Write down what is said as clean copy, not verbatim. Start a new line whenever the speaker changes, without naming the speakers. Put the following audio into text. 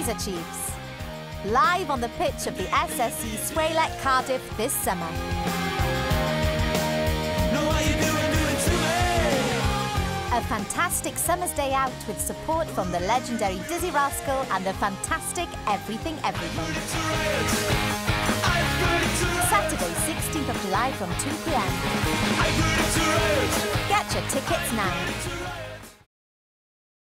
Kaiser Chiefs. Live on the pitch of the SSE SWALEC Cardiff this summer. A fantastic summer's day out with support from the legendary Dizzee Rascal and the fantastic Everything Everything. Saturday 16th of July from 2 p.m. Get your tickets now.